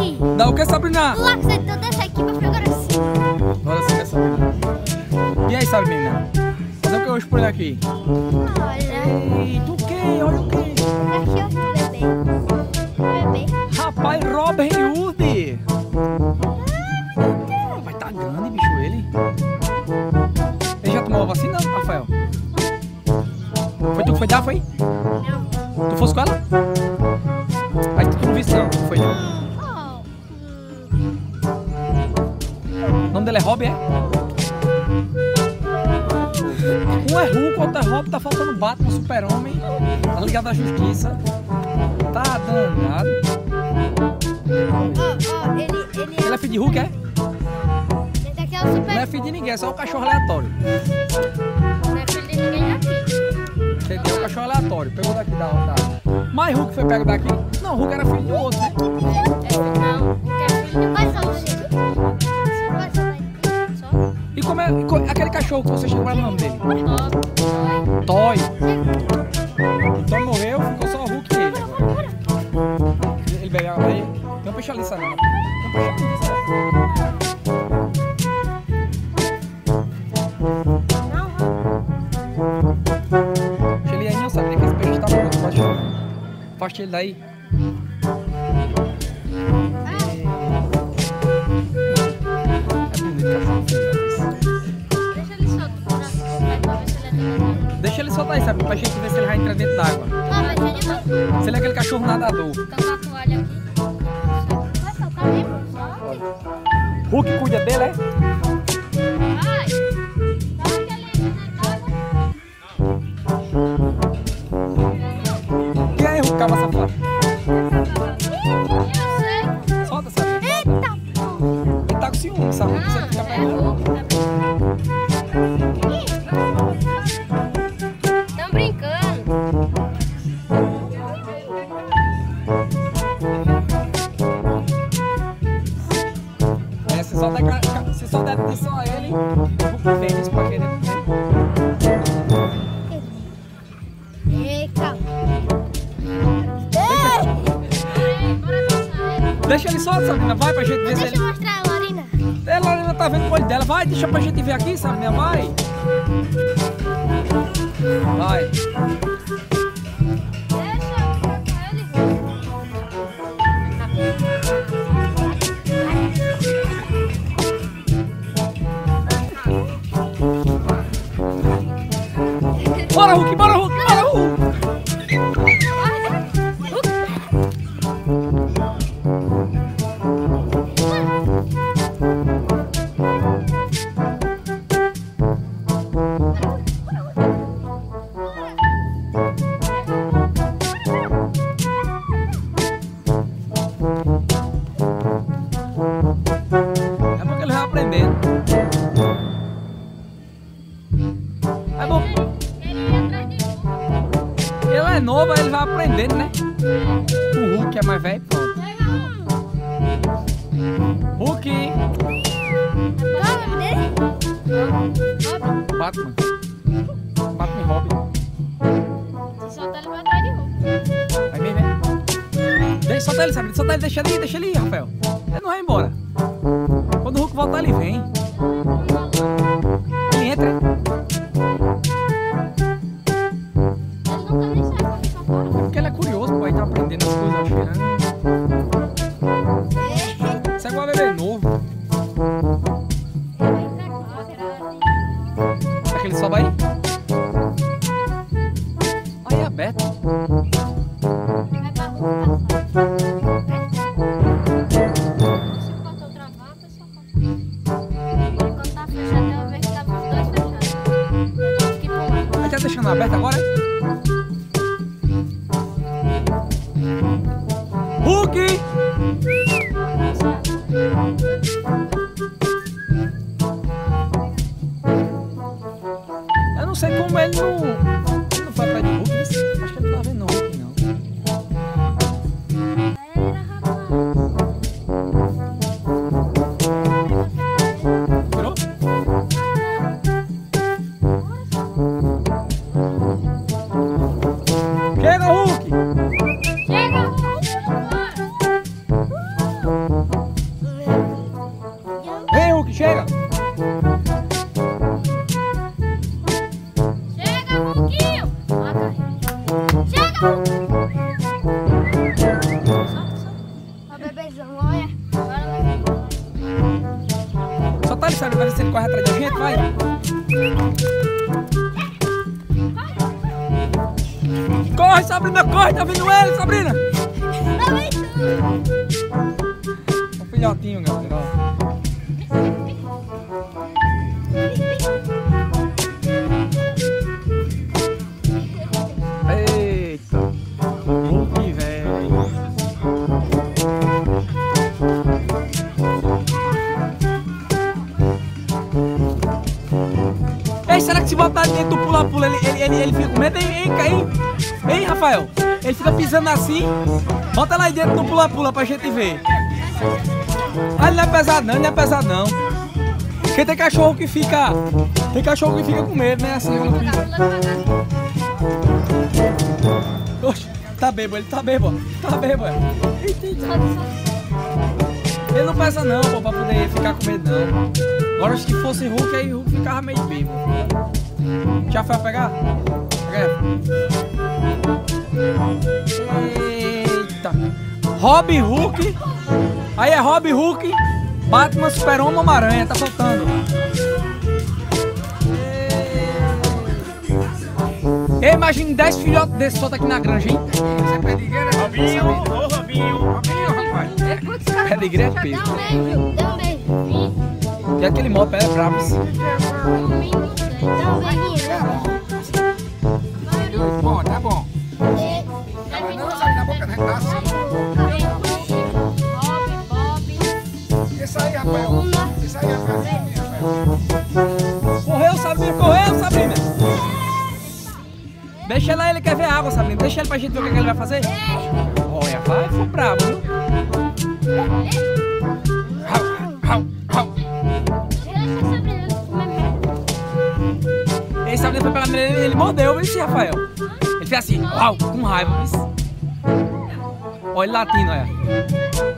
aqui. Dá o que, Sabrina? O lápis é todo esse aqui pra ficar grossinho. Agora sim, né, Sabrina? E aí, Sabrina? Fazer o que hoje por aqui? Olha. Eita, o quê? Olha o quê? Aqui, ó, bebê. Bebê. Rapaz, Robin Hood! Vai tá grande, bicho, ele. Ele já tomou a vacina, Rafael? Foi tu que foi dar, foi? Não. Tu fosse com ela? Aí tu não viste não, foi não. O nome dele é Robin, é? Um é Hulk, outro é Robin, tá faltando Batman, Super-Homem, tá ligado à Justiça. Tá danado. Ele é filho de Hulk, é? Esse aqui é o super. Não é filho de ninguém, é só o cachorro aleatório. Não é filho de ninguém aqui. Entendeu? O cachorro aleatório. Pegou daqui da. Mas Hulk foi pego daqui? Não, Hulk era filho do outro, né? Não, o que é filho de mais só. E como é aquele cachorro que você chegou, qual é o nome dele? Toy. Então morreu, ficou só o Hulk e ele agora. Ele pegava aí. Tem um peixe ali, sabe? Tem um peixe ali, sabe? Ele aí não sabia que esse peixe tá morto, pode chorar. Afaste ele daí. É bonito cachorro. Deixa ele solto pra ver se ele é nadador. Deixa ele soltar aí, sabe? Pra gente ver se ele vai entrar dentro d'água. Não, mas ele vai. Se ele é aquele cachorro nadador. Tacar a toalha aqui. Vai soltar mesmo? Solte. Hulk cuida dele, é? Vai. Dá aquele dentro d'água. Quem é Hulk, caba safado? Eu sei. Solta, sabe? Eita, Ele tá com ciúme, sabe? Você fica pegando. Tão brincando. É, se só der atenção a ele, o Hulk vem isso pra querer. Eita. Deixa ele solto, Sabrina, vai pra gente ver se Deixa ele. eu mostrar a Lorina. A Lorena tá vendo o olho dela, vai, deixa pra gente ver aqui, Sabrina, vai. Vai. Bora, Hulk, bora, Hulk, bora, Hulk. É porque ele vai aprendendo. É bom. Ele é novo, aí ele vai aprendendo, né? O Hulk é mais velho, pronto. Hulk. Qual é o nome dele? Batman. Batman e Robin. Se soltar ele vai atrás de roupa. Vai mesmo, é? Solta ele, sabe? Solta ele, deixa ele ir, Rafael. Ele não vai embora. Quando o Hulk voltar, ele vem. Ele entra. Ele nunca nem sabe como só fora. Porque ele é curioso, pô, aí tá aprendendo as coisas, cheirando. Isso é igual a bebê novo. Será que ele sobe aí? Aí é aberto. Vai pra rua, se cortou outra vaca, só corta. Quando tá fechado, eu vejo que tá os dois fechados. Que pular. Aí tá deixando aberto agora, hein? Hulk! Eu não sei como ele não foi atrás de Hulk. Acho que ele não tá vendo Hulk, não. Era, rapaz. Virou? Sabrina, vai ver se ele corre atrás da gente, vai. Corre, Sabrina, corre, tá vindo ele, Sabrina. O filhotinho, galera, ó. Eita, Hulk, velho. Ei, será que se botar dentro do pula-pula ele fica com medo? Hein, Rafael? Ele fica pisando assim. Bota lá aí dentro do pula-pula pra gente ver. Ah, ele não é pesado não, ele não é pesado não. Porque tem cachorro que fica. Tem cachorro que fica com medo, né? Assim, oxe, tá bêbado, ele tá bêbado. Tá bêbado. Ele não pesa não, pô, pra poder ficar com medo não. Agora se fosse Hulk, aí Hulk ficava meio bêbado. Já foi a pegar? Pega. Eita. Robin Hulk. Aí é Robin Hulk, Batman, Super-Homem, Homem-Aranha, tá faltando. Imagina 10 filhotes desses soltos aqui na granja, hein? Você é perdigueiro, né? Robinho, ô Robinho, rapaz. Perdigueiro é peso. Dá um beijo. E aquele moto é bravo. Dá um beijinho. Bom, tá bom. Não, sai da boca, né? Tá assim. Isso aí, Rafael. Isso aí, Rafael. Correu, Sabrina. Deixa lá, ele quer ver a água, Sabrina. Deixa ele pra gente ver o que ele vai fazer. Olha, vai, foi bravo, viu? Ei, Sabrina foi pegar nele, ele mordeu, viu, Rafael? Ele fez assim, uau, com raiva, viu? Olha ele latindo, olha.